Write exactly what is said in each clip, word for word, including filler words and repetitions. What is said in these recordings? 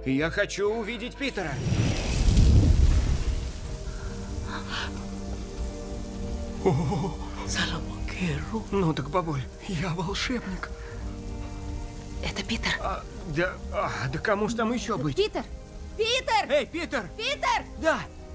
Я хочу увидеть Питера. Salamanquero. Ну так, бабуль, я волшебник. Это Питер. А, да, а, да кому ж там еще быть? Питер! Питер! Эй, Питер! Питер! Да!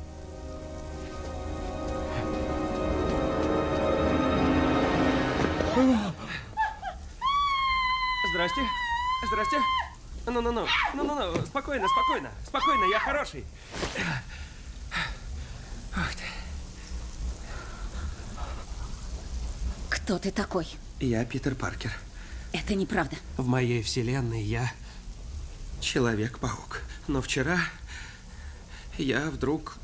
Здрасте. Здрасте. Ну-ну-ну. Ну-ну-ну. Спокойно, спокойно. Спокойно, я хороший. Ух ты. Кто ты такой? Я Питер Паркер. Это неправда. В моей вселенной я Человек-паук. Но вчера я вдруг...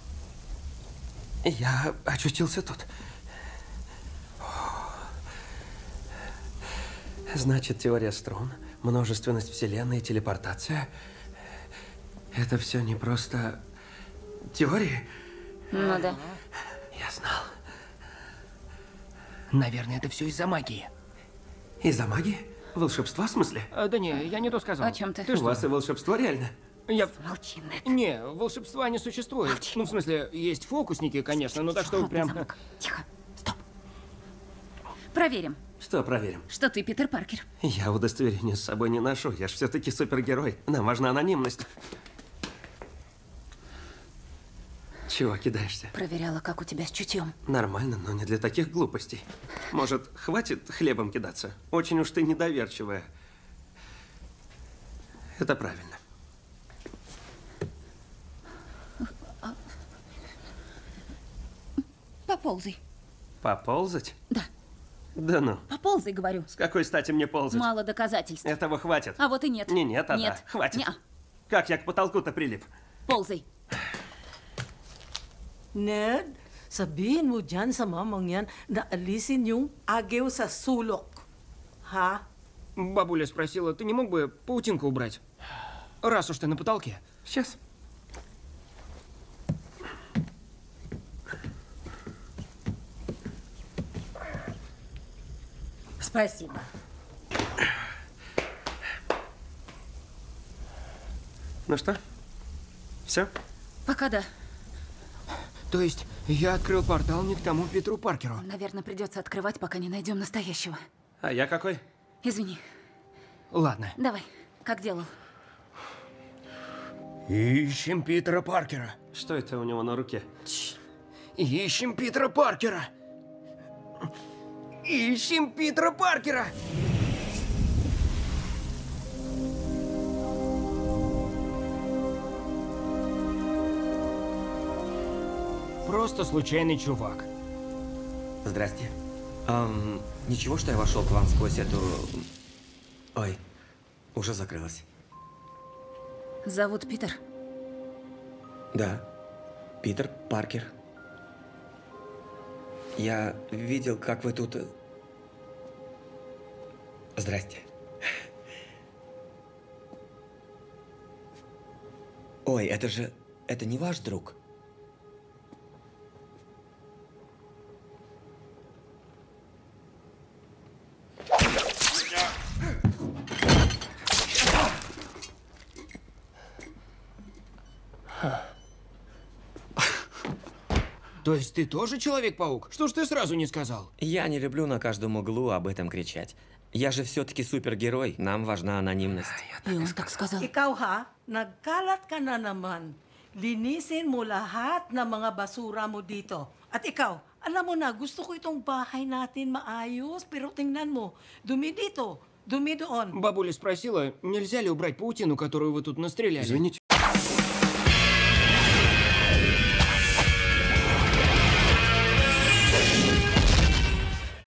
Я очутился тут. Значит, теория струн, множественность вселенной, телепортация. Это все не просто теории? Ну да. Я знал. Наверное, это все из-за магии. Из-за магии? Волшебства, в смысле? А, да не, я не то сказал. О чем ты? Ты У вас и волшебство реально? Я... Молчи, Нед. Не, волшебства не существует. Молчи. Ну, в смысле, есть фокусники, конечно, но так что Ладно, прям... замок. Тихо. Стоп. Проверим, Что проверим? что ты Питер Паркер. Я удостоверение с собой не ношу. Я ж все-таки супергерой. Нам важна анонимность. Чего кидаешься? Проверяла, как у тебя с чутьем. Нормально, но не для таких глупостей. Может, хватит хлебом кидаться? Очень уж ты недоверчивая. Это правильно. Поползай. Поползать? Да. Да ну. Поползай, говорю. С какой стати мне ползать? Мало доказательств. Этого хватит. А вот и нет. Не нет, а Нет. да. Хватит. Неа. Как я к потолку-то прилип? Ползай. Ned, sabihin mo dyan sa mamang yan na alisin yung agyo sa sulok. Ha? Бабуля спросила, ты не мог бы паутинку убрать? Раз уж ты на потолке. Сейчас. Спасибо. Ну что? Все? Пока да. То есть, я открыл портал не к тому Питеру Паркеру. Наверное, придется открывать, пока не найдем настоящего. А я какой? Извини. Ладно. Давай, как делал? Ищем Питера Паркера. Что это у него на руке? Ищем Питера Паркера. Ищем Питера Паркера. Просто случайный чувак. Здрасте. Эм, ничего, что я вошел к вам сквозь эту... Ой, уже закрылась. Зовут Питер. Да, Питер Паркер. Я видел, как вы тут... Здрасте. Ой, это же... Это не ваш друг? То есть ты тоже Человек-паук? Что ж ты сразу не сказал? Я не люблю на каждом углу об этом кричать. Я же все-таки супергерой. Нам важна анонимность. И он так сказал. Ikaw ha, nagkalat ka na naman. Linisin mo lahat ng mga basura mo dito. At ikaw, alam mo na, gusto ko itong bahay natin maayos, pero tingnan mo, dumi dito, dumi doon. Бабуля спросила, нельзя ли убрать паутину, которую вы тут настреляли. Извините.